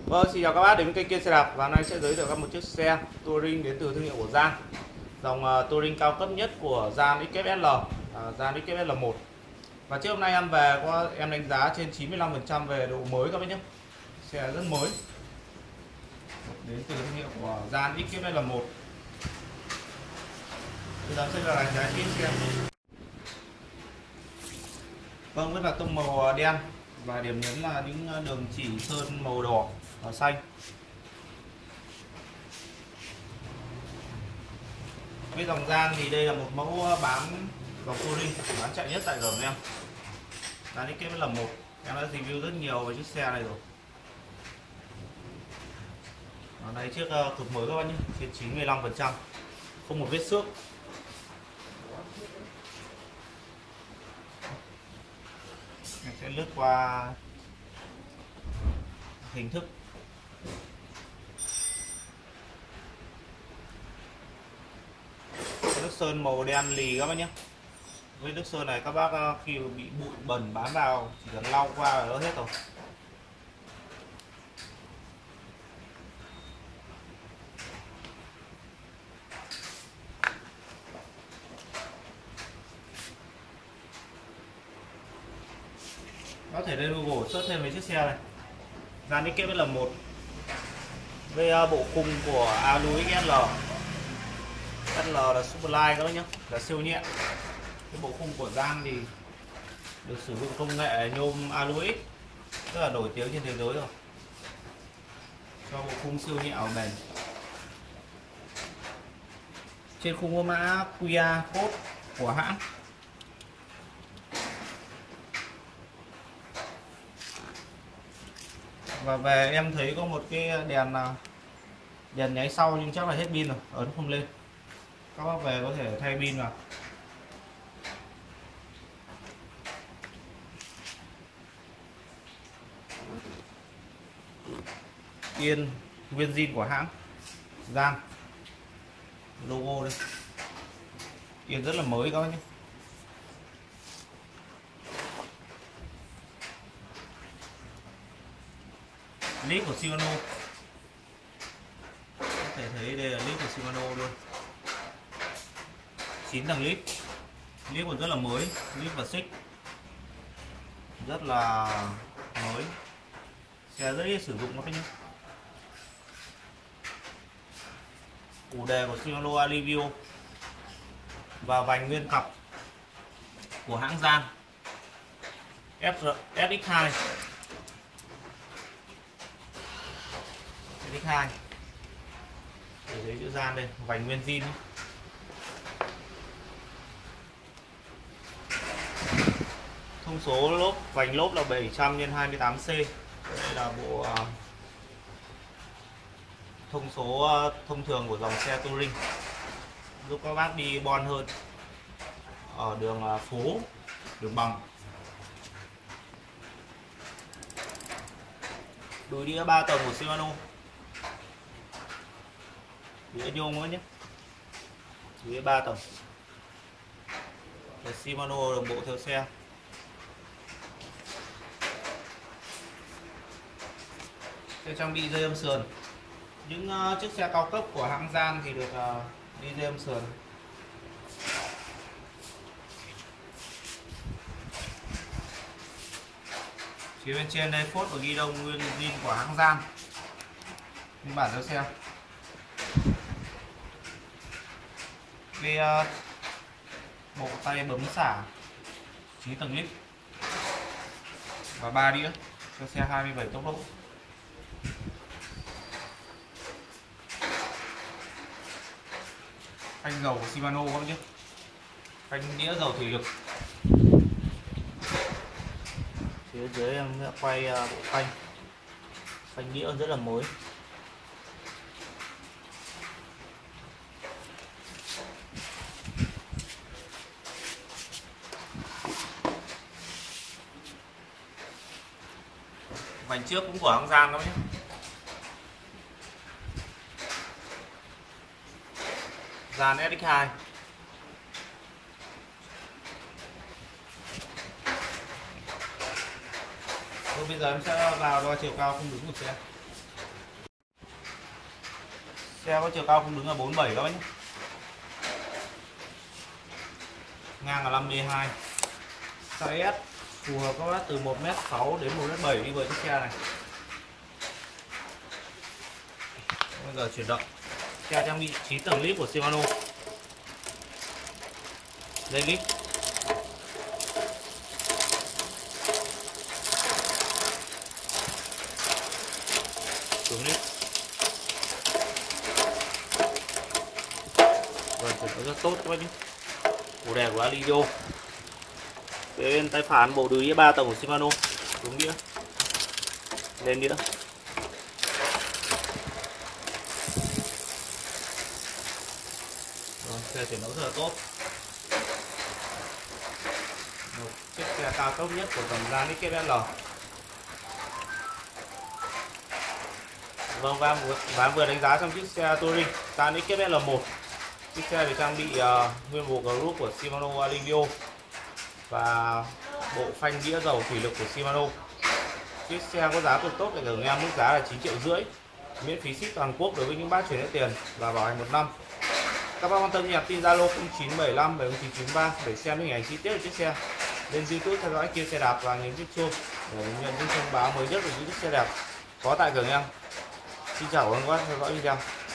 Vâng, xin chào các bác đến với kênh Kiên Xe Đạp. Và hôm nay sẽ giới thiệu các một chiếc xe Touring đến từ thương hiệu của Gian. Dòng Touring cao cấp nhất của Gian XSL, Gian XSL1. Và chiếc hôm nay em về có em đánh giá trên 95% về độ mới các bác nhé. Xe rất mới. Đến từ thương hiệu của Gian XSL1. Bây giờ sẽ là đánh giá chiếc xe. Vâng, rất là tông màu đen và điểm nhấn là những đường chỉ sơn màu đỏ và xanh. Với dòng Gian thì đây là một mẫu bán dòng Touring bán chạy nhất tại Giởn em. Gian XSL1 em đã review rất nhiều về chiếc xe này rồi. Ở đây chiếc cực mới các bạn nhé, trên 95%, không một vết xước. Em sẽ lướt qua hình thức. Nước sơn màu đen lì các bác nhé. Với nước sơn này các bác khi bị bụi bẩn bám vào chỉ cần lau qua là nó hết rồi. Có thể lên Google search thêm về chiếc xe này. Gian XSL1 với bộ khung của Alu XSL. XL là Superlight các bác nhé, là siêu nhẹ. Cái bộ khung của Gian thì được sử dụng công nghệ nhôm Alu X, rất là nổi tiếng trên thế giới rồi, cho bộ khung siêu nhẹ và bền. Trên khung có mã QR code của hãng. Và về em thấy có một cái đèn nháy sau nhưng chắc là hết pin rồi, ấn không lên. Các bác về có thể thay pin vào. Yên nguyên zin của hãng Gian, logo đây. Yên rất là mới các bác nhé. Lít của Shimano, có thể thấy đây là lít của Shimano luôn, 9 tầng lít. Lít còn rất là mới, lít và xích rất là mới, xe rất ít sử dụng các bác nhé. Củ đề của Shimano Alivio và vành nguyên cặp của hãng Gian SX2. SX2 để thấy chữ Gian đây, vành nguyên zin. Thông số lốp, vành lốp là 700 x 28C. Đây là bộ thông số thông thường của dòng xe Touring, giúp các bác đi bon hơn ở đường phố, đường bằng. Đùi đĩa 3 tầng của Shimano, đĩa nhôm nữa nhé, đĩa 3 tầng để Shimano đồng bộ theo xe. Xe trang bị dây âm sườn. Những chiếc xe cao cấp của hãng Gian thì được đi dây âm sườn. Phía bên trên đây phốt và ghi đông nguyên zin của hãng Gian, phiên bản theo xe. Cái bộ tay bấm xả 9 tầng lít và 3 đĩa cho xe 27 tốc độ. Phanh dầu của Shimano các bác nhé, phanh đĩa dầu thủy lực. Phía dưới em sẽ quay bộ phanh, phanh đĩa rất là mới. Vành trước cũng của hãng Gian các bác nhé. Gian SX2. Bây giờ em sẽ vào đo chiều cao không đúng của xe. Xe có chiều cao không đứng là 47 các bác nhé. Ngang là 52. Size S phù hợp các bác từ 1m6 đến 1m7 đi với chiếc xe này. Bây giờ chuyển động. Xe trang bị 9 tầng lip của Shimano. Dây lip. Xuống lip. Vâng, chuyển động rất tốt các bác nhé. Bộ đèn của Alivio. Bên tay phản bộ đùi đĩa 3 tầng của Shimano. Xuống đĩa. Lên đĩa. Xe chuyển động rất là tốt. Một chiếc xe cao tốc nhất của dòng Zanik KBL. Vâng, và vừa đánh giá trong chiếc xe Touring Zanik KBL 1. Chiếc xe được trang bị nguyên bộ group của Shimano Alivio và bộ phanh đĩa dầu thủy lực của Shimano. Chiếc xe có giá cực tốt để gửi em mức giá là 9,5 triệu, miễn phí ship toàn quốc đối với những bác chuyển hết tiền và bảo hành 1 năm. Các bác quan tâm nhắn tin Zalo 0975 7993 để xem hình ảnh chi tiết của chiếc xe. Lên YouTube theo dõi Kia Xe Đạp và nhấn chiếc chuông để nhận những thông báo mới nhất về những chiếc xe đẹp có tại cửa em. Xin chào và các bác theo dõi video.